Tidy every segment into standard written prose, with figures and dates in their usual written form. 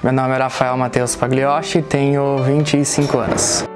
Meu nome é Rafael Matheus Paglioschi, tenho 25 anos.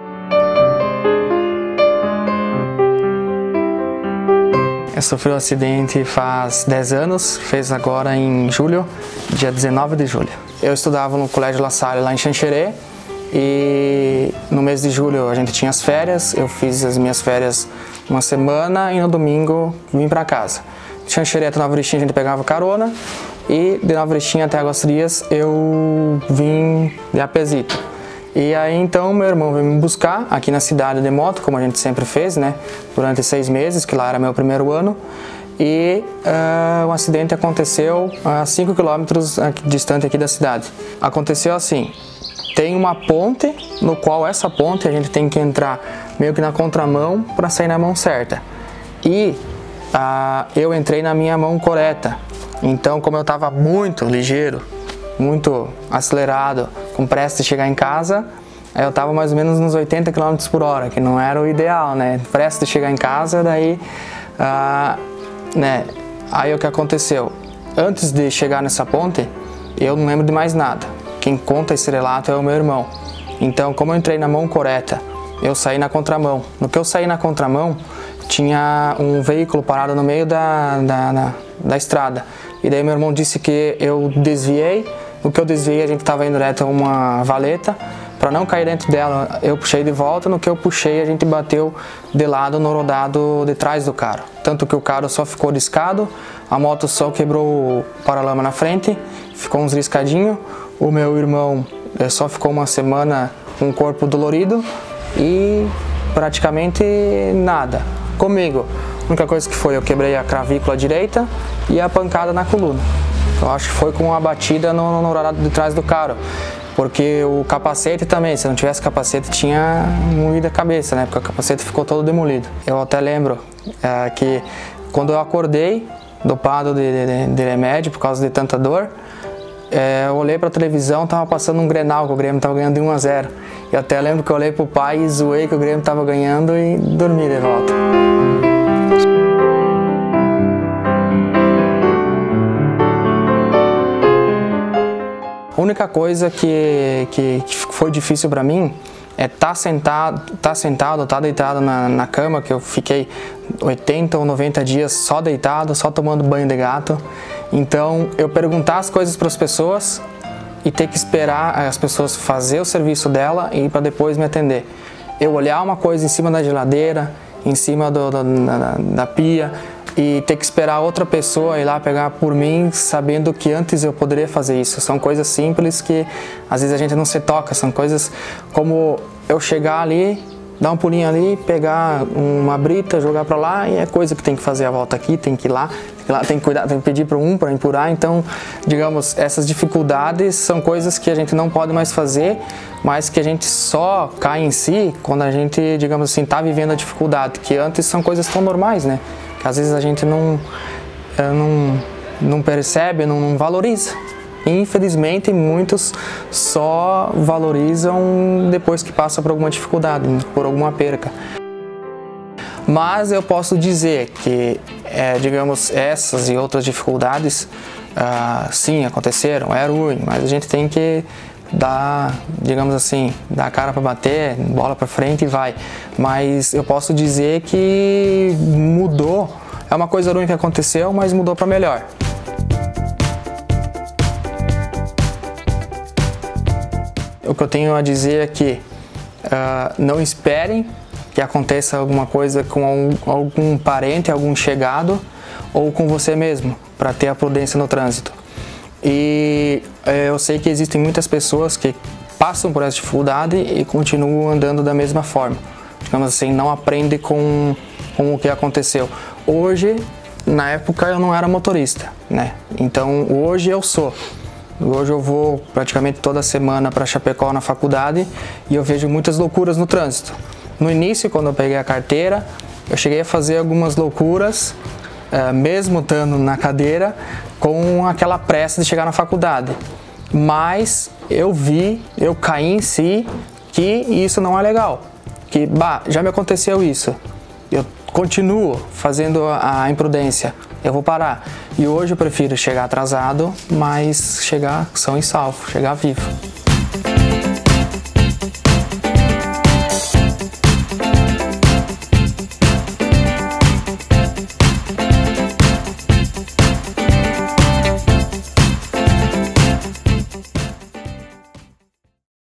Eu sofri um acidente faz 10 anos, fez agora em julho, dia 19 de julho. Eu estudava no Colégio La Salle, lá em Xanxerê, e no mês de julho a gente tinha as férias, eu fiz as minhas férias uma semana e no domingo vim para casa. De Xanxerê até Nova Erechim a gente pegava carona e de Nova Erechim até Águas Frias eu vim de a pezito. E aí então meu irmão veio me buscar aqui na cidade de moto, como a gente sempre fez, né, durante 6 meses, que lá era meu primeiro ano. E o acidente aconteceu a 5 quilômetros distante aqui da cidade. Aconteceu assim, tem uma ponte, no qual essa ponte a gente tem que entrar meio que na contramão para sair na mão certa. E eu entrei na minha mão correta, então como eu estava muito ligeiro, muito acelerado, com pressa de chegar em casa, eu estava mais ou menos nos 80 km por hora, que não era o ideal, né? Pressa de chegar em casa, daí, né? Aí o que aconteceu? Antes de chegar nessa ponte, eu não lembro de mais nada. Quem conta esse relato é o meu irmão. Então, como eu entrei na mão correta, eu saí na contramão. No que eu saí na contramão, tinha um veículo parado no meio da estrada. E daí meu irmão disse que eu desviei. No que eu desviei, a gente estava indo direto a uma valeta. Para não cair dentro dela, eu puxei de volta. No que eu puxei, a gente bateu de lado no rodado de trás do carro. Tanto que o carro só ficou riscado, a moto só quebrou o paralama na frente, ficou uns riscadinhos. O meu irmão só ficou uma semana com o corpo dolorido e praticamente nada. Comigo, a única coisa que foi, eu quebrei a clavícula direita e a pancada na coluna. Eu acho que foi com uma batida no rodado de trás do carro. Porque o capacete também, se não tivesse capacete, tinha moído a cabeça, né? Porque o capacete ficou todo demolido. Eu até lembro que quando eu acordei, dopado de remédio por causa de tanta dor, eu olhei para a televisão, tava passando um Grenal, que o Grêmio tava ganhando de 1-0. E até lembro que eu olhei pro pai e zoei que o Grêmio tava ganhando e dormi de volta. A única coisa que foi difícil para mim é estar deitado na cama, que eu fiquei 80 ou 90 dias só deitado, só tomando banho de gato. Então eu perguntar as coisas para as pessoas e ter que esperar as pessoas fazer o serviço dela e para depois me atender. Eu olhar uma coisa em cima da geladeira, em cima da pia, e ter que esperar outra pessoa ir lá pegar por mim, sabendo que antes eu poderia fazer isso. São coisas simples que às vezes a gente não se toca, são coisas como eu chegar ali, dar um pulinho ali, pegar uma brita, jogar para lá, e é coisa que tem que fazer a volta aqui, tem que ir lá, tem que cuidar, tem que pedir para para empurrar. Então, digamos, essas dificuldades são coisas que a gente não pode mais fazer, mas que a gente só cai em si quando a gente, digamos assim, está vivendo a dificuldade, que antes são coisas tão normais, né? Que às vezes a gente não percebe, não valoriza. Infelizmente, muitos só valorizam depois que passa por alguma dificuldade, por alguma perca. Mas eu posso dizer que, digamos, essas e outras dificuldades, sim, aconteceram, é ruim, mas a gente tem que dar, digamos assim, dar a cara para bater, bola para frente e vai. Mas eu posso dizer que mudou, é uma coisa ruim que aconteceu, mas mudou para melhor. O que eu tenho a dizer é que não esperem que aconteça alguma coisa com algum parente, algum chegado ou com você mesmo, para ter a prudência no trânsito. E eu sei que existem muitas pessoas que passam por essa dificuldade e continuam andando da mesma forma. Digamos assim, não aprendem com o que aconteceu. Hoje, na época, eu não era motorista, né? Então, hoje eu sou. Hoje eu vou praticamente toda semana para Chapecó na faculdade e eu vejo muitas loucuras no trânsito. No início, quando eu peguei a carteira, eu cheguei a fazer algumas loucuras, mesmo estando na cadeira, com aquela pressa de chegar na faculdade. Mas eu caí em si que isso não é legal. Que, já me aconteceu isso. Eu continuo fazendo a imprudência. eu vou parar. E hoje eu prefiro chegar atrasado, mas chegar são e salvo, chegar vivo.